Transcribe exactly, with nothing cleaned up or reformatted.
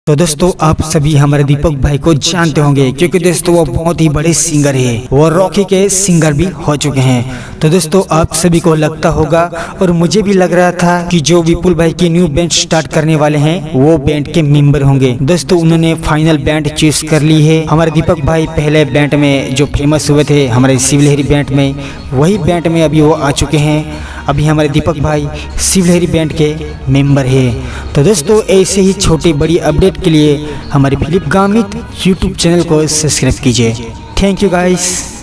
तो दोस्तों आप सभी हमारे दीपक भाई को जानते होंगे क्योंकि दोस्तों वो बहुत ही बड़े सिंगर है, वो रॉकी के सिंगर भी हो चुके हैं। तो दोस्तों आप सभी को लगता होगा और मुझे भी लग रहा था कि जो विपुल भाई की न्यू बैंड स्टार्ट करने वाले हैं वो बैंड के मेंबर होंगे। दोस्तों उन्होंने फाइनल बैंड चूज कर ली है। हमारे दीपक भाई पहले बैंड में जो फेमस हुए थे हमारे शिवलहरी बैंड में, वही बैंड में अभी वो आ चुके हैं। अभी हमारे दीपक भाई शिवलहरी बैंड के मेंबर है। तो दोस्तों ऐसे ही छोटी बड़ी अपडेट के लिए हमारे फिलिप गामित यूट्यूब चैनल को सब्सक्राइब कीजिए। Thank you guys.